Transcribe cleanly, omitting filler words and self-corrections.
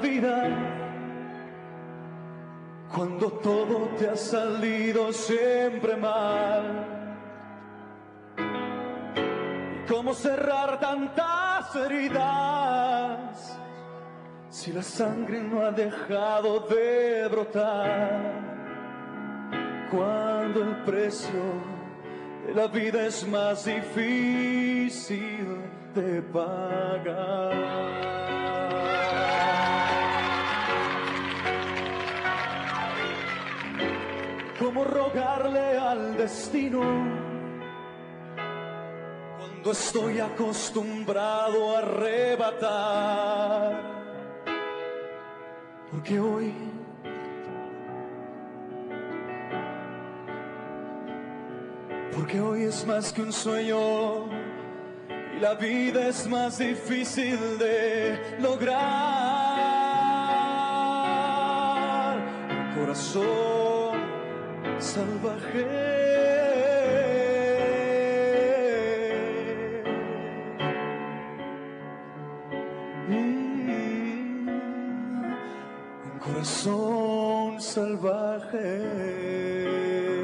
vida cuando todo te ha salido siempre mal. ¿Y cómo cerrar tantas heridas si la sangre no ha dejado de brotar? Cuando el precio de la vida es más difícil de pagar. ¿Cómo rogarle al destino cuando estoy acostumbrado a arrebatar? Porque hoy es más que un sueño y la vida es más difícil de lograr. Un corazón salvaje. Un corazón salvaje.